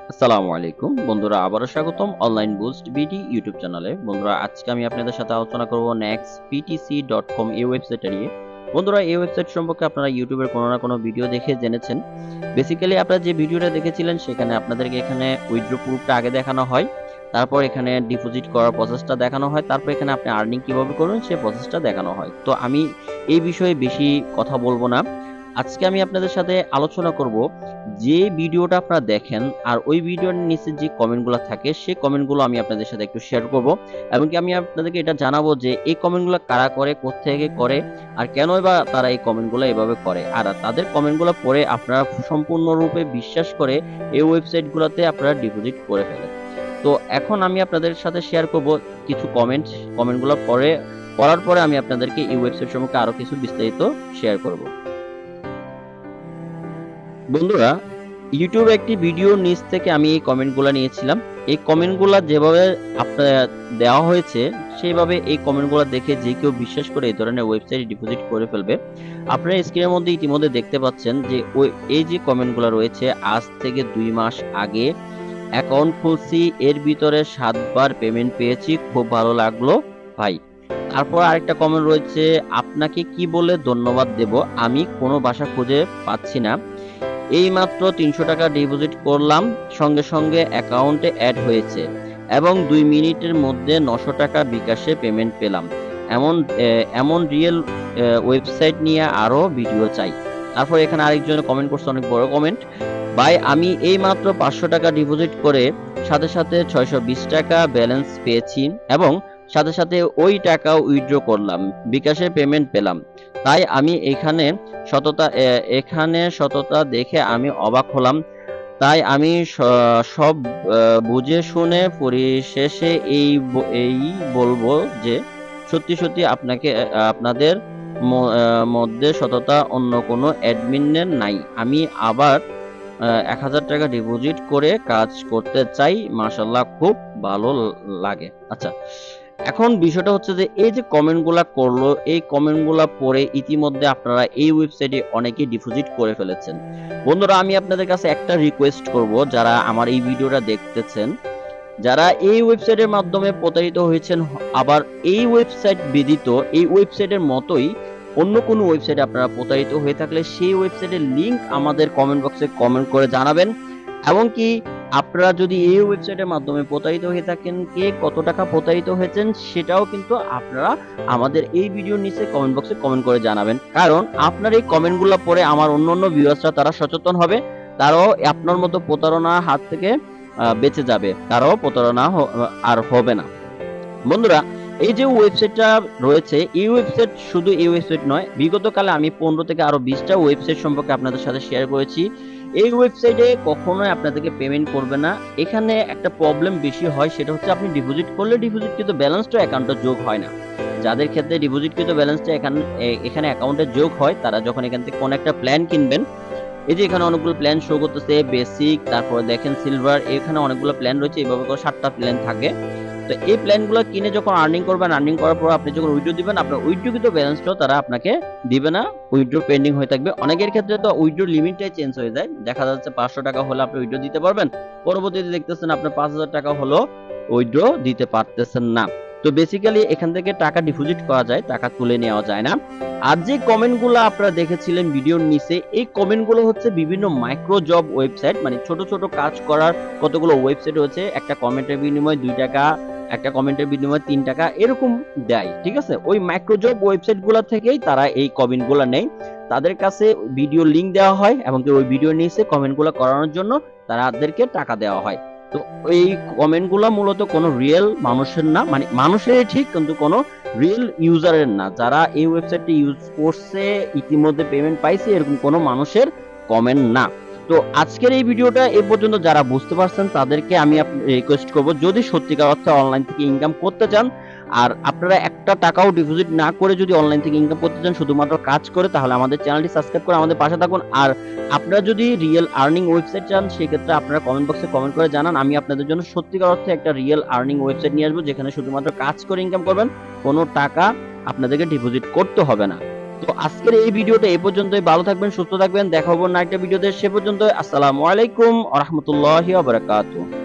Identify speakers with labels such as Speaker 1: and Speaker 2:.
Speaker 1: আসসালামু আলাইকুম বন্ধুরা, আবারও স্বাগতম অনলাইন বুস্ট বিডি ইউটিউব চ্যানেলে। বন্ধুরা, আজকে আমি আপনাদের সাথে আলোচনা করব nextptc.com এই ওয়েবসাইটটা নিয়ে। বন্ধুরা, এই ওয়েবসাইট সম্পর্কে আপনারা ইউটিউবের কোনো না কোনো ভিডিও দেখে জেনেছেন। বেসিক্যালি আপনারা যে ভিডিওটা দেখেছিলেন সেখানে আপনাদেরকে এখানে উইথড্র প্রুফটা আগে দেখানো হয়, তারপর এখানে ডিপোজিট করার প্রসেসটা দেখানো হয়, তারপর এখানে আপনি আর্নিং কিভাবে করবেন সেই প্রসেসটা দেখানো হয়। তো আমি এই বিষয়ে বেশি কথা বলবো না। আজকে আমি আপনাদের সাথে আলোচনা করব যে ভিডিওটা আপনারা দেখেন আর ওই ভিডিওর নিচে যে কমেন্টগুলো থাকে সেই কমেন্টগুলো আমি আপনাদের সাথে একটু শেয়ার করব, এবং কি আমি আপনাদেরকে এটা জানাবো যে এই কমেন্টগুলো কারা করে, কোত্থেকে করে, আর কেনই বা তারা এই কমেন্টগুলো এভাবে করে, আর তাদের কমেন্টগুলো পড়ে আপনারা সম্পূর্ণরূপে বিশ্বাস করে এই ওয়েবসাইটগুলোতে আপনারা ডিপোজিট করে ফেলেন। তো এখন আমি আপনাদের সাথে শেয়ার করব কিছু কমেন্টগুলো পড়ার পরে আমি আপনাদেরকে এই ওয়েবসাইট সম্পর্কে আরো কিছু বিস্তারিত শেয়ার করব। বন্ধুরা, ইউটিউবে একটি ভিডিও নিচ থেকে আমি এই কমেন্টগুলো নিয়েছিলাম। এই কমেন্টগুলো যেভাবে আপনার দেওয়া হয়েছে সেইভাবে এই কমেন্টগুলো দেখে যে কেউ বিশ্বাস করে এই ধরনের ওয়েবসাইটে ডিপোজিট করে ফেলবে। আপনারা স্ক্রিনের মধ্যে ইতিমধ্যে দেখতে পাচ্ছেন যে এই যে কমেন্টগুলো রয়েছে, আজ থেকে 2 মাস আগে অ্যাকাউন্ট খুলছি, এর ভিতরে 7 বার পেমেন্ট পেয়েছি, খুব ভালো লাগলো ভাই। তারপর আরেকটা কমেন্ট রয়েছে, আপনাকে কি বলে ধন্যবাদ দেব, আমি কোনো ভাষা খুঁজে পাচ্ছি না। এইমাত্র 300 টাকা ডিপোজিট করলাম, সঙ্গে সঙ্গে অ্যাকাউন্টে অ্যাড হয়েছে এবং 2 মিনিটের মধ্যে 900 টাকা বিকাশে পেমেন্ট পেলাম। এমন এমন রিয়েল ওয়েবসাইট নিয়ে আরো ভিডিও চাই। তারপর এখানে আরেকজন কমেন্ট করছে, অনেক বড় কমেন্ট। ভাই, আমি এইমাত্র 500 টাকা ডিপোজিট করে সাথে সাথে 620 টাকা ব্যালেন্স পেয়েছি এবং সাথে সাথে ওই টাকা উইথড্র করলাম, বিকাশে পেমেন্ট পেলাম। তাই আমি এখানে সততা দেখে আমি অবাক হলাম। তাই আমি সব বুঝে শুনে পরিশেষে এই বলবো যে সত্যি সত্যি আপনাদের মধ্যে সততা অন্য কোনো অ্যাডমিনের নাই। আমি আবার 1000 টাকা ডিপোজিট করে কাজ করতে চাই, মাশাল্লাহ, খুব ভালো লাগে। আচ্ছা, এখন বিষয়টা হচ্ছে যে এই যে কমেন্টগুলা করলো, এই কমেন্টগুলা পড়ে ইতিমধ্যে আপনারা এই ওয়েবসাইটে অনেকে ডিপোজিট করে ফেলেছেন। বন্ধুরা, আমি আপনাদের কাছে একটা রিকোয়েস্ট করব, যারা আমার এই ভিডিওটা দেখতেছেন, যারা এই ওয়েবসাইটের মাধ্যমে প্রতারিত হয়েছেন, আবার এই ওয়েবসাইট ব্যতীত এই ওয়েবসাইটের মতোই অন্য কোনো ওয়েবসাইটে আপনারা প্রতারিত হয়ে থাকলে সেই ওয়েবসাইটের লিংক আমাদের কমেন্ট বক্সে কমেন্ট করে জানাবেন। এবং কি আপনারা যদি এই ওয়েবসাইটের মাধ্যমে প্রতারিত হয়ে থাকেন, কে কত টাকা প্রতারিত হয়েছেন সেটাও কিন্তু আপনারা আমাদের এই ভিডিওর নিচে কমেন্ট বক্সে কমেন্ট করে জানাবেন। কারণ আপনার এই কমেন্টগুলো পড়ে আমার অন্যান্য ভিউয়ার্সরা তারা সচেতন হবে, তারাও আপনার মতো প্রতারণার হাত থেকে বেঁচে যাবে, তারাও প্রতারণা আর হবে না। বন্ধুরা, এই যে ওয়েবসাইটটা রয়েছে, এই ওয়েবসাইট শুধু এই ওয়েবসাইট নয়, বিগত কালে আমি 15 থেকে আরো 20টা ওয়েবসাইট সম্পর্কে আপনাদের সাথে শেয়ার করেছি। এই ওয়েবসাইটে কখনোই আপনাদেরকে পেমেন্ট করবে না। এখানে একটা প্রবলেম বেশি হয়, সেটা হচ্ছে আপনি ডিপোজিট করলে ডিপোজিটকৃত ব্যালেন্সটা অ্যাকাউন্টে যোগ হয় না। যাদের ক্ষেত্রে ডিপোজিটকৃত ব্যালেন্সটা এখানে অ্যাকাউন্টে যোগ হয়, তারা যখন এখান থেকে কোনো একটা প্ল্যান কিনবেন, এই যে এখানে অনেকগুলো প্ল্যান শো করতেছে, বেসিক, তারপরে দেখেন সিলভার, এখানে অনেকগুলো প্ল্যান রয়েছে, এইভাবে করে 7টা প্ল্যান থাকে। তো এই প্ল্যানগুলো কিনে যখন আর্নিং করবেন, আর্নিং করার পর আপনি যখন উইথড্র দিবেন, আপনার উইথড্রকৃত ব্যালেন্সটাও তারা আপনাকে দিবে না, উইথড্র পেন্ডিং হয়ে থাকবে। অনেকের ক্ষেত্রে তো উইথড্র লিমিটটাই চেঞ্জ হয়ে যায়, দেখা যাচ্ছে 500 টাকা হলে আপনি উইথড্র দিতে পারবেন, পরবর্তীতে দেখতেছেন আপনার 5000 টাকা হলো উইথড্র দিতে পারতেছেন না। তো বেসিক্যালি এখান থেকে টাকা ডিপোজিট করা যায়, টাকা তুলে নেওয়া যায় না। আর যে কমেন্টগুলো আপনারা দেখেছিলেন ভিডিওর নিচে, এই কমেন্টগুলো হচ্ছে বিভিন্ন মাইক্রো জব ওয়েবসাইট, মানে ছোট ছোট কাজ করার কতগুলো ওয়েবসাইট হচ্ছে, একটা কমেন্টের বিনিময়ে 2 টাকা, একটা কমেন্টের বিনিময়ে 3 টাকা এরকম দেয়, ঠিক আছে? ওই মাইক্রোজব ওয়েবসাইট গুলা থেকেই তারা এই কমেন্ট গুলা নেয়। তাদের কাছে ভিডিও লিংক দেওয়া হয় এবং ওই ভিডিওর নিচে কমেন্ট গুলা করানোর জন্য তাদেরকে টাকা দেওয়া হয়। তো এই কমেন্ট গুলা মূলত কোনো রিয়েল মানুষের না, মানে মানুষের ঠিক, কিন্তু কোনো রিয়েল ইউজারের না। যারা এই ওয়েবসাইটটি ইউজ করছে, ইতিমধ্যে পেমেন্ট পাইছে, এরকম কোনো মানুষের কমেন্ট না। তো আজকের এই ভিডিওটা এ পর্যন্ত যারা বুঝতে পারছেন তাদেরকে আমি রিকোয়েস্ট করব, যদি সত্যিকার অর্থে অনলাইন থেকে ইনকাম করতে চান, আর আপনারা একটা টাকাও ডিপোজিট না করে যদি অনলাইন থেকে ইনকাম করতে চান, শুধুমাত্র কাজ করে, তাহলে আমাদের চ্যানেলটি সাবস্ক্রাইব করে আমাদের পাশে থাকুন। আর আপনারা যদি রিয়েল আর্নিং ওয়েবসাইট চান, সেক্ষেত্রে আপনারা কমেন্ট বক্সে কমেন্ট করে জানান, আমি আপনাদের জন্য সত্যিকার অর্থে একটা রিয়েল আর্নিং ওয়েবসাইট নিয়ে আসবো, যেখানে শুধুমাত্র কাজ করে ইনকাম করবেন, কোনো টাকা আপনাদেরকে ডিপোজিট করতে হবে না। তো আজকের এই ভিডিওটা এই পর্যন্তই। ভালো থাকবেন, সুস্থ থাকবেন, দেখা হবে অন্য একটা ভিডিওতে। সে পর্যন্ত আসসালামু আলাইকুম ওয়া রাহমাতুল্লাহি ওয়া বারাকাতুহু।